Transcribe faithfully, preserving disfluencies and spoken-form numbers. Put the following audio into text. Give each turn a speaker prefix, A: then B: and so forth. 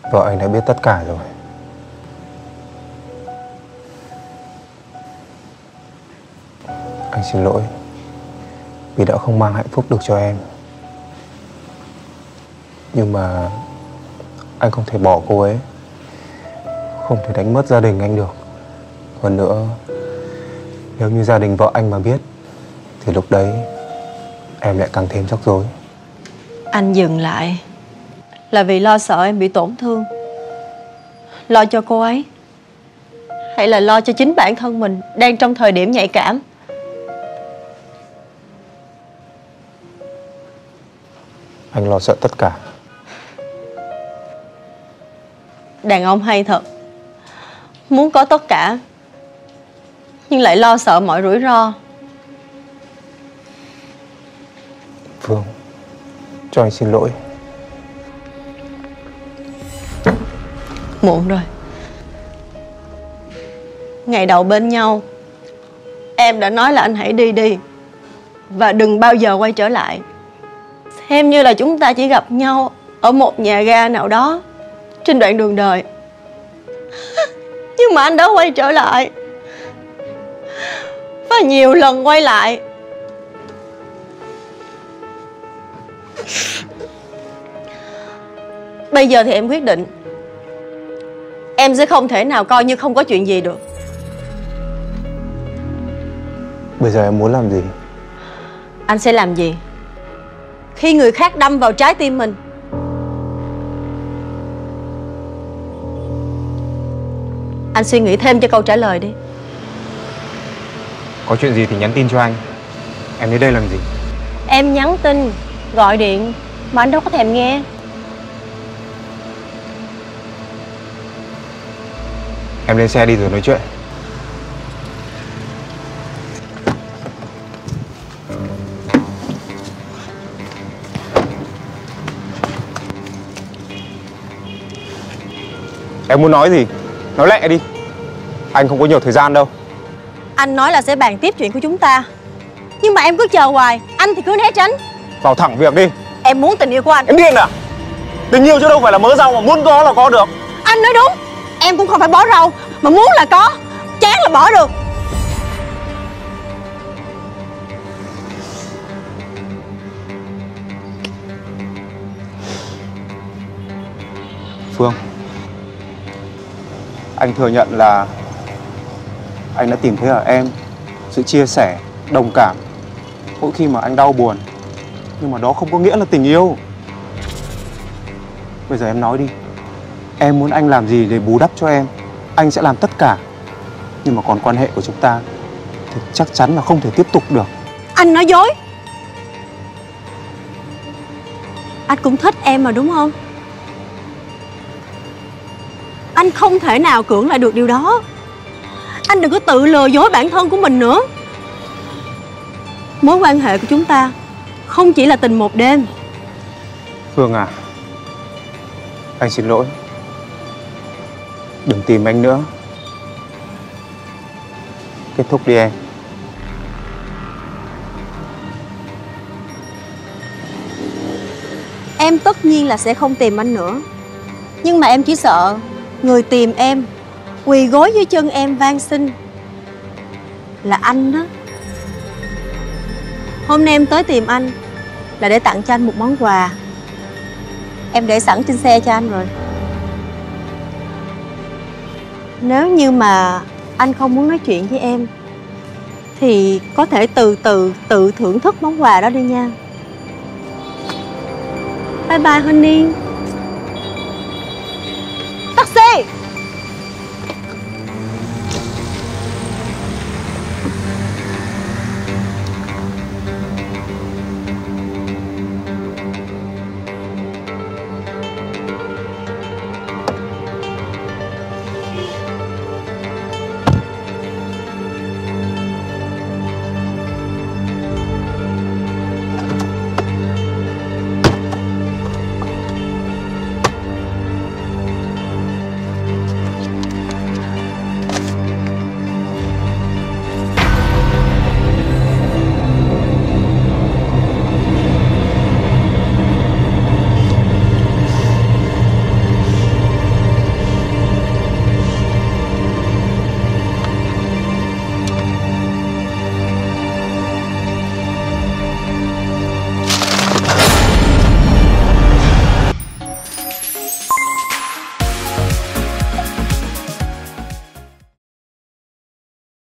A: Vợ anh đã biết tất cả rồi. Anh xin lỗi vì đã không mang hạnh phúc được cho em. Nhưng mà anh không thể bỏ cô ấy, không thể đánh mất gia đình anh được. Hơn nữa, nếu như gia đình vợ anh mà biết thì lúc đấy em lại càng thêm rắc rối.
B: Anh dừng lại là vì lo sợ em bị tổn thương, lo cho cô ấy, hay là lo cho chính bản thân mình đang trong thời điểm nhạy cảm?
A: Anh lo sợ tất cả.
B: Đàn ông hay thật, muốn có tất cả nhưng lại lo sợ mọi rủi ro.
A: Phương, cho anh xin lỗi.
B: Muộn rồi. Ngày đầu bên nhau, em đã nói là anh hãy đi đi và đừng bao giờ quay trở lại. Xem như là chúng ta chỉ gặp nhau ở một nhà ga nào đó trên đoạn đường đời. Nhưng mà anh đã quay trở lại, và nhiều lần quay lại. Bây giờ thì em quyết định em sẽ không thể nào coi như không có chuyện gì được.
A: Bây giờ em muốn làm gì?
B: Anh sẽ làm gì khi người khác đâm vào trái tim mình? Anh suy nghĩ thêm cho câu trả lời đi.
A: Có chuyện gì thì nhắn tin cho anh. Em đến đây làm gì?
B: Em nhắn tin, gọi điện mà anh đâu có thèm nghe.
A: Em lên xe đi rồi nói chuyện. Em muốn nói gì? Nói lẹ đi. Anh không có nhiều thời gian đâu.
B: Anh nói là sẽ bàn tiếp chuyện của chúng ta, nhưng mà em cứ chờ hoài, anh thì cứ né tránh.
A: Vào thẳng việc đi.
B: Em muốn tình yêu của anh.
A: Em điên à? Tình yêu chứ đâu phải là mớ rau mà muốn có là có được.
B: Anh nói đúng. Em cũng không phải bỏ rau, mà muốn là có, chán là bỏ được.
A: Phương, anh thừa nhận là anh đã tìm thấy ở em sự chia sẻ, đồng cảm mỗi khi mà anh đau buồn. Nhưng mà đó không có nghĩa là tình yêu. Bây giờ em nói đi. Em muốn anh làm gì để bù đắp cho em, anh sẽ làm tất cả. Nhưng mà còn quan hệ của chúng ta thì chắc chắn là không thể tiếp tục được.
B: Anh nói dối. Anh cũng thích em mà đúng không? Anh không thể nào cưỡng lại được điều đó. Anh đừng có tự lừa dối bản thân của mình nữa. Mối quan hệ của chúng ta không chỉ là tình một đêm.
A: Phương à, anh xin lỗi. Đừng tìm anh nữa. Kết thúc đi em.
B: Em tất nhiên là sẽ không tìm anh nữa. Nhưng mà em chỉ sợ người tìm em, quỳ gối dưới chân em van xin là anh đó. Hôm nay em tới tìm anh là để tặng cho anh một món quà. Em để sẵn trên xe cho anh rồi. Nếu như mà anh không muốn nói chuyện với em thì có thể từ từ tự thưởng thức món quà đó đi nha. Bye bye honey.